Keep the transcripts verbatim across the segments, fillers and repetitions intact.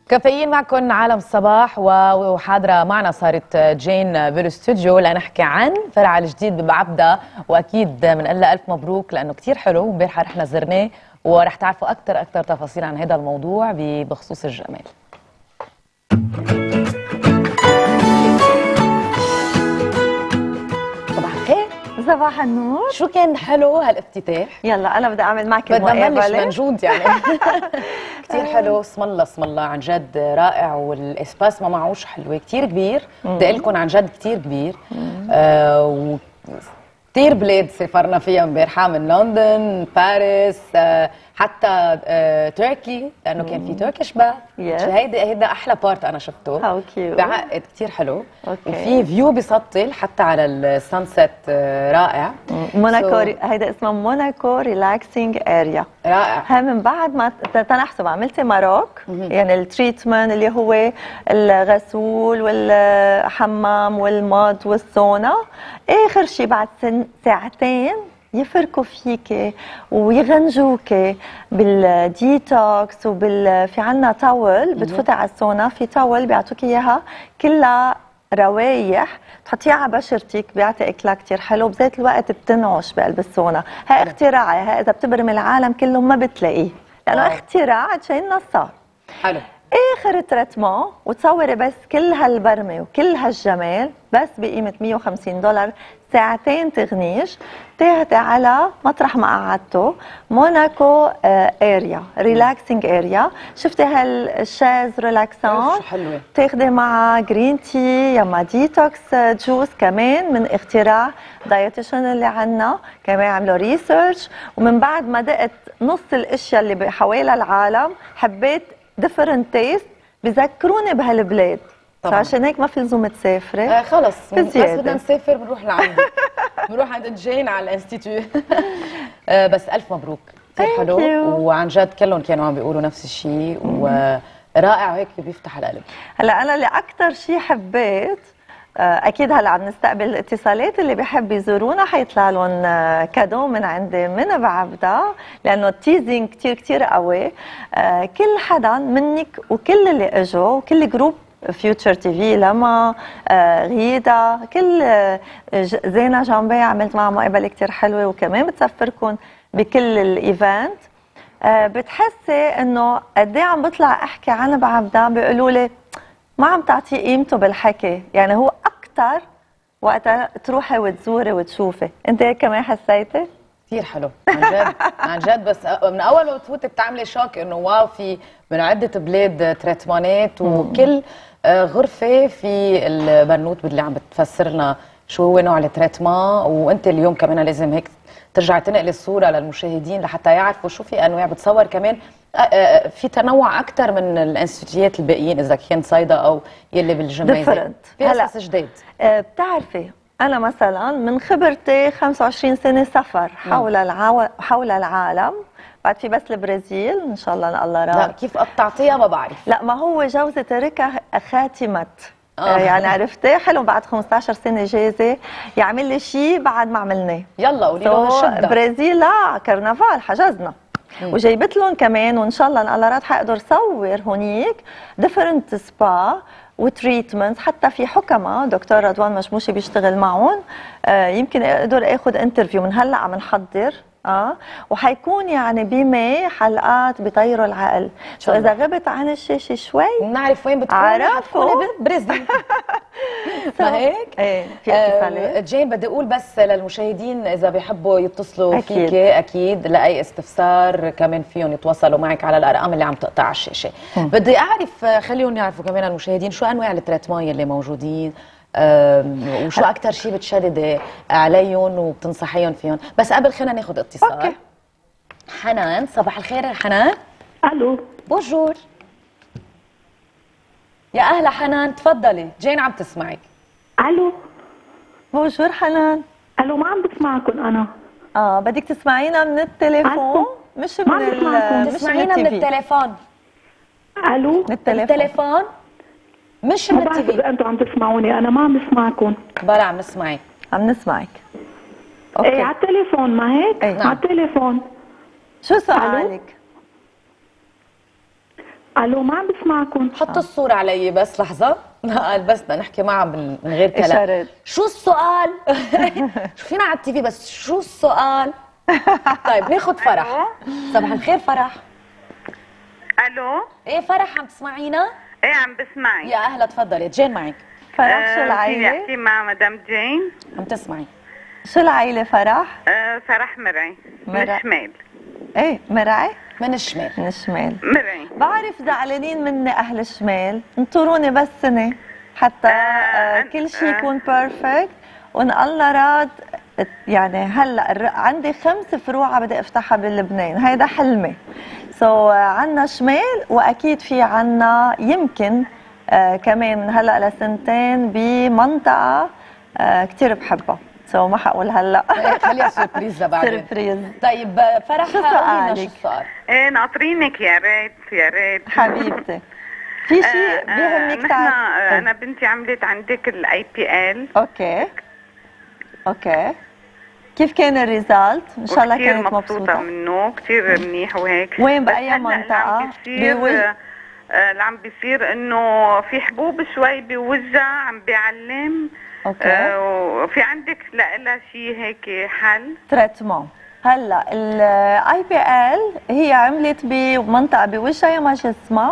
كافيين معكم عالم الصباح، وحاضرة معنا صارت جين بالاستوديو لنحكي عن فرع الجديد ببعبدة، واكيد بنقول لها الف مبروك لانه كثير حلو. امبارح رحنا زرناه ورح تعرفوا اكثر اكثر تفاصيل عن هذا الموضوع بخصوص الجمال. صباح الخير. صباح النور. شو كان حلو هالافتتاح. يلا انا بدي اعمل معك المقابله. بدنا نبلش منجود يعني. كثير حلو، اسم الله اسم الله، عن جد رائع، والاسباس ما معوش حلوه، كثير كبير. بدي اقول لكم عن جد كثير كبير. آه كثير بلاد سافرنا فيها امبارحه، من لندن، باريس، آه حتى آه تركي، لانه كان في تركيش باث. هيدا هيدا احلى بارت انا شفته. هاو كيوت. بعقد كثير حلو. أوكي. وفي فيو بسطل حتى على السانسيت، آه رائع. موناكو so, هيدا اسمها موناكو ريلاكسينج اريا. رائع. هاي من بعد ما تنحسب عملتي ماروك، يعني التريتمنت اللي هو الغسول والحمام والماد والسونا، اخر شيء بعد ساعتين يفركوا فيكي ويغنجوكي بالديتوكس، وبال في عنا تاول بتفوتي على السونا، في تاول بيعطوكي اياها كلها روايح تحطيها على بشرتك، بيعطي اكلا كثير حلو، بذات الوقت بتنعش بقلب السونا. هاي اختراعي، هاي اذا بتبرم العالم كله ما بتلاقيه، لانه واو. اختراع شيء نصار. حلو. اخر تريتمون وتصوري بس كل هالبرمه وكل هالجمال بس بقيمه مية وخمسين دولار، ساعتين تغنيش، تاخدي على مطرح ما قعدتوا موناكو اريا ريلاكسينج اريا. شفتي هالشاز ريلاكسون؟ شو حلوه. تاخدي مع جرين تي يا ما ديتوكس جوس، كمان من اختراع دايتيشن اللي عنا، كمان عملوا ريسيرش. ومن بعد ما دقت نص الاشياء اللي بحوالي العالم حبيت ديفرنت تيست بذكروني بهالبلاد، فعشان هيك ما في لزوم تسافري. آه خلص بس بدنا نسافر بنروح لعندك. بنروح عند جين على الانستيتيو. آه بس الف مبروك، كثير حلو، وعن جد كلهم كانوا عم بيقولوا نفس الشيء، ورائع وهيك بيفتح القلب. هلا انا اللي اكثر شيء حبيت، اكيد هلا عم نستقبل الاتصالات، اللي بيحب يزورونا حيطلع لهم كادو من عندي من بعبدة، لانه التيزنج كثير كثير قوي. كل حدا منك وكل اللي اجوا وكل جروب فيوتشر تي في، لما غيدا، كل زينة جنبي عملت معها مقابله كثير حلوه، وكمان بتسفركم بكل الايفنت. بتحسي انه قد ايه عم بطلع احكي عن بعبدة، بيقولوا لي ما عم تعطيه قيمته بالحكي، يعني هو اكثر وقتها تروحي وتزوري وتشوفي. انت هيك كمان حسيتي؟ كثير حلو عن جد عن جد. بس من اول ما بتفوتي بتعملي شوك انه واو، في من عده بلاد تريتمانات، وكل غرفه في البنوت اللي عم بتفسر لنا شو هو نوع التريتمان. وانت اليوم كمان لازم هيك ترجع تنقلي الصوره للمشاهدين لحتى يعرفوا شو في انواع بتصور. كمان في تنوع اكثر من الانستيتيوهات الباقيين، اذا كان صيدا او يلي بالجمعيه. في قصص جديد. أه بتعرفي انا مثلا من خبرتي خمسة وعشرين سنه سفر حول العو... حول العالم، بعد في بس البرازيل ان شاء الله الله راضي. لا كيف قطعتيها ما بعرف. لا ما هو جوزي تركها خاتمت. آه. يعني عرفتي حلو، بعد خمسة عشر سنه جاهزه يعمل لي شيء بعد ما عملناه. يلا قولي له الشده. برازيل لا كرنفال حجزنا. مم. وجايبت لهم كمان، وان شاء الله الله راد حقدر صور هونيك ديفرنت سبا وتريتمنت، حتى في حكمه دكتور رضوان مشموشي بيشتغل معهم. آه يمكن اقدر اخذ انترفيو من هلا عم نحضر. اه وحيكون يعني بمي حلقات بيطيروا العقل. شو اذا غبت عن الشاشه شوي بنعرف وين بتكوني. عرفوا برازيل. ما هيك؟ ايه في اتصالات. آه جين بدي اقول بس للمشاهدين اذا بيحبوا يتصلوا أكيد. فيكي اكيد لاي استفسار كمان فيهم يتواصلوا معك على الارقام اللي عم تقطع على الشاشه. م. بدي اعرف، خليهم يعرفوا كمان المشاهدين شو انواع التريتمان اللي موجودين، وشو اكثر شيء بتشددي عليهم وبتنصحيهم فيهم. بس قبل خلينا ناخذ اتصال. أوكي. حنان، صباح الخير حنان. الو بونجور. يا اهلا حنان، تفضلي جين عم تسمعك. الو بونجور حنان. الو ما عم بسمعكم انا. اه بدك تسمعينا من التليفون مش من ال تسمعينا من التليفون. الو من التليفون. التليفون مش من التي في. انتم عم تسمعوني، انا ما عم بسمعكم. بلا عم نسمعك. عم نسمعك. اوكي. ايه على التليفون ما هيك؟ ايه. على التليفون. شو سؤالك؟ الو ما عم بسمعكم. حطوا الصورة علي بس لحظة. قال بس بدنا نحكي معها من غير كلام. إشارات. شو السؤال؟ شوفينا على التي في بس شو السؤال؟ طيب ناخد فرح. صباح الخير فرح. الو. ايه فرح عم تسمعينا؟ ايه عم بسمعي. يا اهلا تفضلي. جين معك. فرح شو آه العيلة؟ فيني احكي مع مدام جين؟ عم تسمعي. شو العيلة فرح؟ آه فرح مرعي من مرعي. الشمال. ايه مرعي؟ من الشمال. من الشمال. مرعي. بعرف زعلانين مني اهل الشمال، انطروني بس سنه حتى آه كل شيء يكون بيرفكت وان الله راد. يعني هلا الر- عندي خمس فروع بدي افتحها بلبنان، هيدا حلمي. سو so, عنا شمال واكيد في عنا يمكن آه كمان من هلا لسنتين بمنطقه آه كثير بحبها. سو so, ما حقول هلا. خليها سربريز لبعدين. سربريز. طيب فرح شو قولي لنا سؤالك؟ شو السؤال؟ ايه ناطرينك يا ريت يا ريت. حبيبتي في شيء بيهمك نحن تعرف؟ آه انا بنتي عملت عندك الاي بي ال. اوكي اوكي كيف كان الريزالت؟ ان شاء الله كانت مبسوطة مبسوطة منه كثير منيح وهيك. وين بس بأي هلأ اللي منطقة؟ عم بيصير بوجه- آه، اللي عم بيصير انه في حبوب شوي بوجع عم بيعلم. اوكي آه وفي عندك لها شيء هيك حل؟ تريتمون. هلا الاي بي ال هي عملت بمنطقة بوجهها ما جسمها.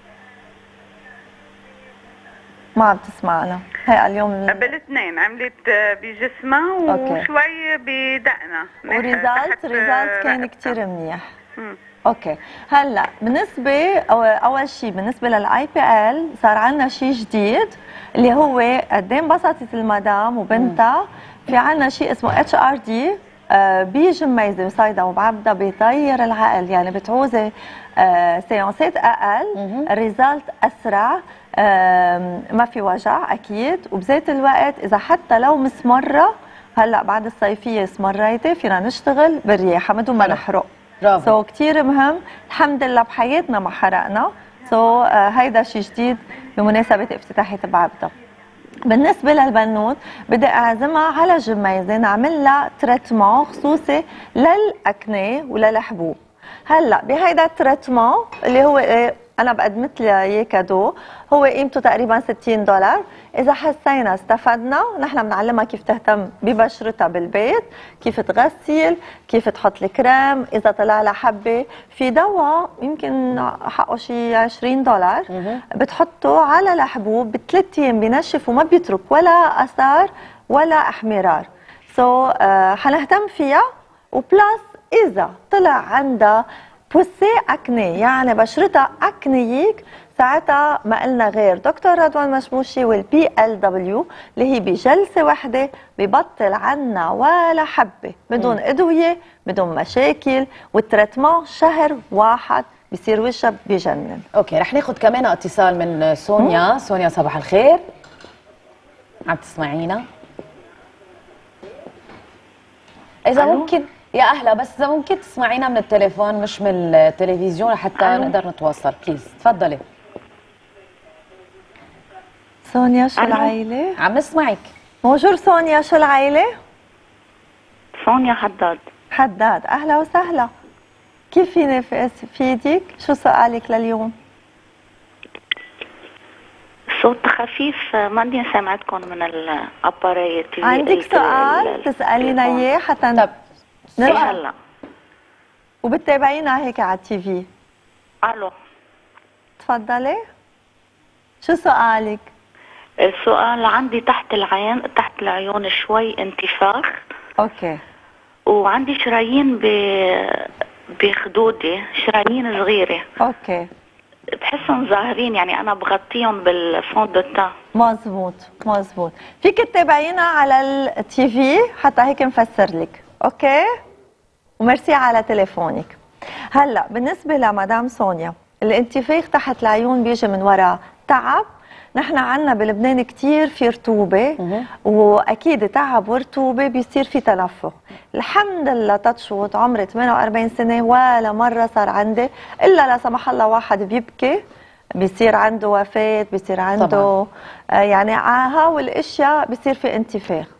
ما عم تسمعنا هي اليوم. بالاثنين عملت بجسمها وشوي بدقنا. وريزالت ريزالت كان كثير منيح. اوكي هلا بالنسبه أو اول شيء بالنسبه للاي بي ال صار عندنا شيء جديد اللي هو قد ايه انبسطت المدام وبنتها. في عندنا شيء اسمه اتش ار دي بجميزه وصيدا وبعبدا بيطير العقل. يعني بتعوزي آه سيانسات اقل، الريزالت اسرع، آه ما في وجع اكيد، وبذات الوقت اذا حتى لو مسمره هلا بعد الصيفيه سمريتي فينا نشتغل بالرياحه بدون ما نحرق. برافو. سو so, كثير مهم. الحمد لله بحياتنا ما حرقنا. سو so, uh, هيدا شيء جديد بمناسبه افتتاحيه بعبدا. بالنسبه للبنوت بدي اعزمها على جميزه نعمل لها تريتمون خصوصي للاكنه وللحبوب. هلا بهيدا التريتمون اللي هو إيه انا بقدمت لها اياه كادو، هو قيمته تقريبا ستين دولار. اذا حسينا استفدنا نحن بنعلمها كيف تهتم ببشرتها بالبيت، كيف تغسل، كيف تحط الكريم، اذا طلع لها حبه في دواء يمكن حقه شي عشرين دولار بتحطه على الحبوب بثلاث ايام بنشف وما بيترك ولا اثار ولا احمرار. سو so, uh, حنهتم فيها. وبلاس اذا طلع عندها بوسي اكني يعني بشرتها اكنيك ساعتها ما قلنا غير دكتور رضوان مشموشي والبي ال دبليو اللي هي بجلسه وحده ببطل عنا ولا حبه بدون ادويه بدون مشاكل، والتريتمون شهر واحد بصير وشها بجنن. اوكي رح ناخذ كمان اتصال من سونيا. مم. سونيا صباح الخير. عم تسمعينا؟ اذا ألو؟ ممكن يا اهلا بس اذا ممكن تسمعينا من التليفون مش من التلفزيون حتى ألو. نقدر نتواصل بليز. تفضلي سونيا. شو العيله؟ عم نسمعك. بونجور سونيا. شو العيله؟ سونيا حداد. حداد اهلا وسهلا. كيف فيني فيدك؟ شو سؤالك لليوم؟ صوت خفيف ماني سمعتكم من الاباريه. عندك سؤال تسالينا اياه حتى طب نرجع هلا وبتتابعينا هيك على التي في. الو تفضلي. شو سؤالك؟ السؤال عندي تحت العين تحت العيون شوي انتفاخ. اوكي. وعندي شرايين ب بخدودي شرايين صغيره. اوكي. بحسهم ظاهرين يعني انا بغطيهم بالفون دو تان. مزبوط مزبوط. فيك تتابعينا على التي في حتى هيك نفسر لك. اوكي وميرسي على تليفونك. هلا بالنسبه لمدام سونيا الانتفاخ تحت العيون بيجي من وراء تعب. نحن عنا بلبنان كتير في رطوبة واكيد تعب ورطوبة بيصير في تنفخ. الحمد لله تتشوت عمري ثمانية وأربعين سنة ولا مرة صار عندي الا لا سمح الله واحد بيبكي بيصير عنده وفاة بيصير عنده آه يعني هاو الاشياء بيصير في انتفاخ.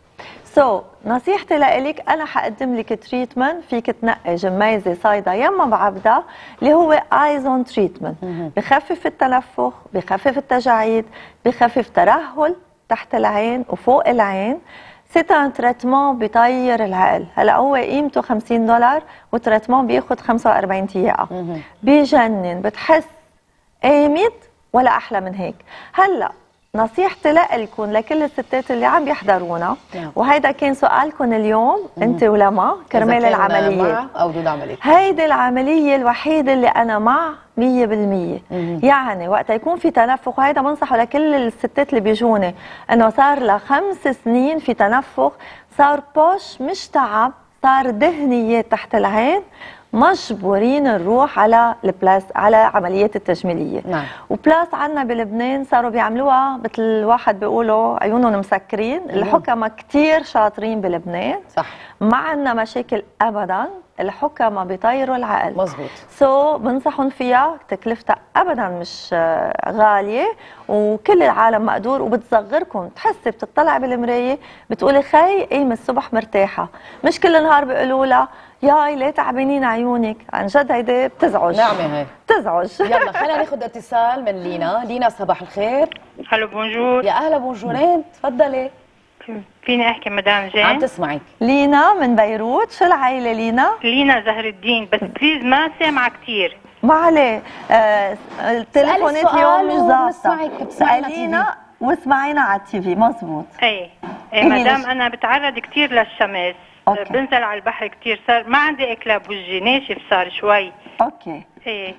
سو so, نصيحتي لإلك أنا حقدم لك تريتمنت فيك تنقي جميزة صيدا يما بعبدا اللي هو ايزون تريتمنت، بخفف التنفخ، بخفف التجاعيد، بخفف ترهل تحت العين وفوق العين. سيت ان تريتمون بيطير العقل. هلا هو قيمته خمسين دولار والتريتمون بياخد خمسة وأربعين دقيقة. بيجنن، بتحس قامت ولا أحلى من هيك. هلا نصيحتي لكم لكل الستات اللي عم يحضرونا، وهيدا كان سؤالكم اليوم انت ولما كرمال العمليه او ضد عمليه، هيدي العمليه الوحيده اللي انا مع مية بالمية. يعني وقت يكون في تنفخ، وهيدا بنصحه لكل الستات اللي بيجوني انه صار لها خمس سنين في تنفخ، صار بوش مش تعب، صار دهنيات تحت العين، مجبورين نروح على البلاس على عمليات التجميليه. نعم. وبلاس عندنا بلبنان صاروا بيعملوها مثل الواحد بيقولوا عيونهم مسكرين. الحكمه كثير شاطرين بلبنان، صح، ما عندنا مشاكل ابدا، الحكمه بيطيروا العقل. مزبوط. سو so, بنصحهم فيها، تكلفتها ابدا مش غاليه وكل العالم مقدور، وبتصغركم. تحسي بتطلع بالمرايه بتقولي خي قيم الصبح مرتاحه، مش كل نهار بيقولوا لها ياي ليه تعبانين عيونك. عن جد هيدي بتزعج، نعمه هي بتزعج. يلا خلينا ناخذ اتصال من لينا. لينا صباح الخير. هلو بونجور. يا اهلا بونجورين، تفضلي. فيني احكي مدام جين؟ عم تسمعك. لينا من بيروت. شو العائله لينا؟ لينا زهر الدين، بس بليز ما سامعة كثير. ما عليه، آه التليفونات اليوم مش ظابطه. سألينا واسمعينا على التي في. مزبوط. ايه, إيه مدام انا بتعرض كثير للشمس. أوكي. بنزل على البحر كثير، صار ما عندي اكلاب وجهي ناشف صار شوي. اوكي. ايه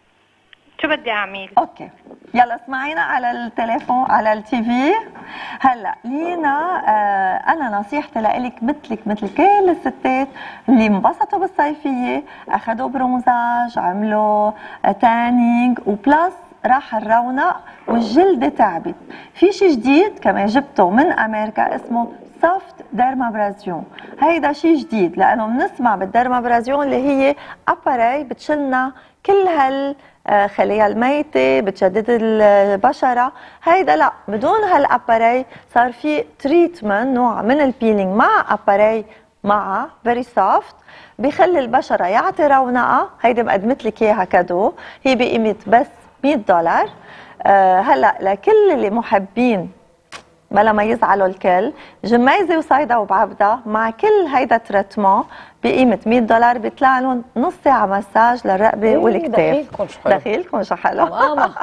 شو بدي اعمل؟ اوكي يلا اسمعينا على التليفون على التي في. هلا لينا، آه انا نصيحتي لك مثلك مثل كل الستات اللي انبسطوا بالصيفيه، اخذوا برونزاج، عملوا آه تانينج، وبلس راح الرونق والجلد تعبت. في شيء جديد كمان جبته من امريكا اسمه سوفت ديرمابرازيون. هيدا شيء جديد لانه بنسمع بالديرمابرازيون اللي هي اباري بتشلنا كل هال خلايا الميتة، بتجدد البشرة. هيدا لا، بدون هالاباري صار في تريتمنت، نوع من البيلينج مع اباري مع فيري سوفت، بخلي البشرة يعطي رونقة. هيدا مقدمت لك اياها كادو، هي بقيمة بس مية دولار. أه هلا لكل اللي محبين بلا ما يزعلوا الكل، جميزه وصيدا وبعبدا مع كل هيدا تريتمون بقيمه مية دولار بيطلع لهم نص ساعه مساج للرقبه والكتاف. دخيلكم شو حلو، دخيلكم شو حلو. ماما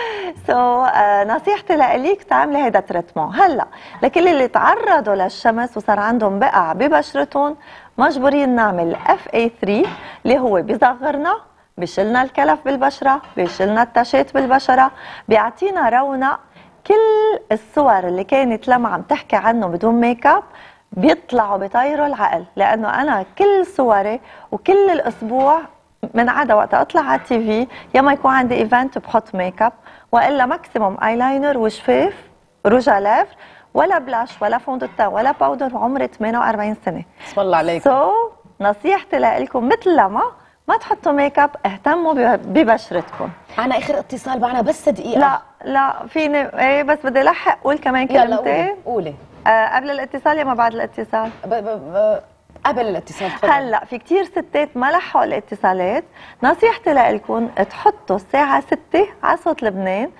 سو so, uh, نصيحتي لك تعملي هيدا تريتمون. هلا لكل اللي تعرضوا للشمس وصار عندهم بقع ببشرتهم، مجبورين نعمل اف اي ثلاثة اللي هو بيصغرنا، بيشلنا الكلف بالبشره، بيشلنا التاشات بالبشره، بيعطينا رونق. كل الصور اللي كانت لما عم تحكي عنه بدون ميك اب بيطلعوا بيطيروا العقل، لانه انا كل صوري وكل الاسبوع من عدا وقت اطلع على التي في يا ما يكون عندي ايفنت بحط ميك اب، والا ماكسيموم ايلاينر وشفاف روجا لافر، ولا بلاش ولا فوندوتا ولا باودر، وعمري ثمانية وأربعين سنه. بسم الله عليك. سو so, نصيحتي لكم مثل لما ما تحطوا ميك اب، اهتموا ببشرتكم. انا اخر اتصال معنا بس دقيقه. لا لا فيني ايه، بس بدي الحق قول كمان كلمتين. يلا قولي. آه قبل الاتصال يا ما بعد الاتصال؟ ب ب ب قبل الاتصال. تفضل. هلا في كثير ستات ما لحقوا الاتصالات، نصيحتي لكم تحطوا الساعه ستة على صوت لبنان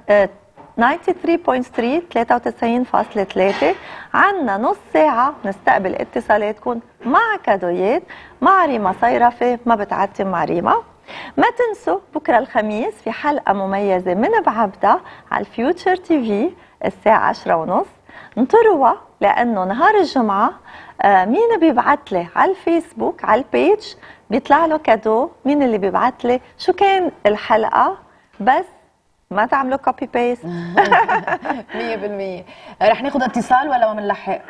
تسعة وتسعين فاصلة ثلاثة ثلاثة وتسعين فاصلة ثلاثة. عنا نص ساعة نستقبل اتصالاتكم مع كادويات مع ريما صيرفة، ما بتعتم مع ريما. ما تنسوا بكرة الخميس في حلقة مميزة من بعبدا على الفيوتشر تي في الساعة عشرة ونص. انطروها لأنه نهار الجمعة آه مين بيبعت لي على الفيسبوك على البيج بيطلع له كادو. مين اللي بيبعت لي شو كان الحلقة، بس ما تعملوا كوبي بيست. مية بالمية. رح ناخد اتصال ولا ما بنلحق؟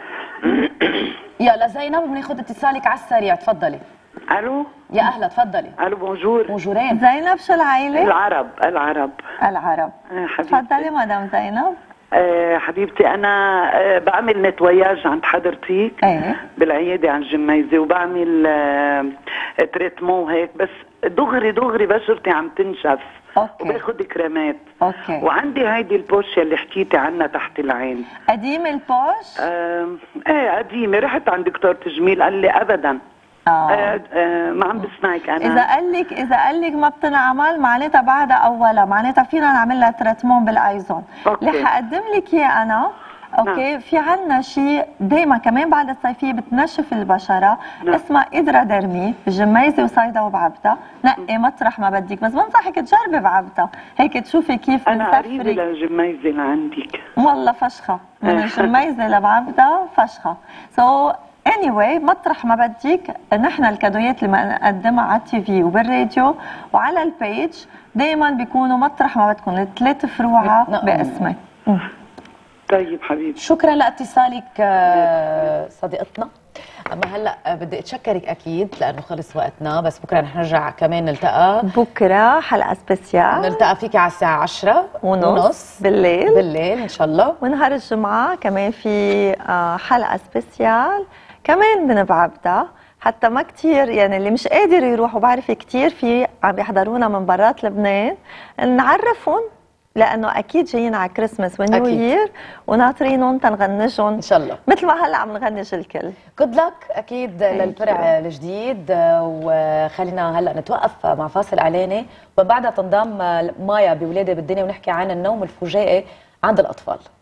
يلا زينب بناخد اتصالك على السريع، تفضلي. الو يا اهلا، تفضلي. الو بونجور. بونجورين. زينب شو العائلة؟ العرب. العرب العرب. آه حبيبتي. تفضلي مدام زينب. آه حبيبتي انا آه بعمل نتوياج عند حضرتك ايه بالعياده عند جميزه، وبعمل آه تريتمون هيك، بس دغري دغري بشرتي عم تنشف. أوكي. وباخد كريمات. اوكي. وعندي هيدي البوش اللي حكيتي عنها تحت العين. قديمه البوش؟ آه ايه قديمه، رحت عند دكتور تجميل قال لي ابدا. آه. آه آه ما عم بسمعك انا. اذا قال لك اذا قال لك ما بتنعمل معناتها بعدها اولا، معناتها فينا نعمل لها تريتمون بالايزون. أوكي. اللي حقدم لك اياه انا اوكي. نعم. في عنا شيء دائما كمان بعد الصيفيه بتنشف البشره. نعم. اسمها إدراديرمي بجميزه وصيدا وبعبده. نقي مطرح ما بدك، بس بنصحك تجربي بعبده هيك تشوفي كيف انا قريبه للجميزه اللي عندك. والله فشخه من الجميزه لبعبده فشخه. سو so, anyway مطرح ما بدك، نحن الكادويات اللي بنقدمها على التي في وبالراديو وعلى البيج دائما بيكونوا مطرح ما بدكم الثلاث فروعه باسمك. طيب حبيبي، شكرا لاتصالك صديقتنا. اما هلا بدي اتشكرك اكيد لانه خلص وقتنا، بس بكره رح نرجع كمان نلتقى. بكره حلقه سبيسيال نلتقى فيك على الساعه عشرة ونص, ونص بالليل بالليل ان شاء الله. ونهار الجمعه كمان في حلقه سبيسيال كمان من بعبده، حتى ما كتير يعني اللي مش قادر يروح، وبعرف كتير في عم بيحضرونا من برات لبنان، نعرفهم لانه اكيد جايين على كريسماس ونيو يير وناطرينهم تنغنجهم ان شاء الله مثل ما هلا عم نغنج الكل. جود لك اكيد للفرع الجديد. وخلينا هلا نتوقف مع فاصل اعلاني وبعدها تنضم مايا بولاده بالدنيا ونحكي عن النوم الفجائي عند الاطفال.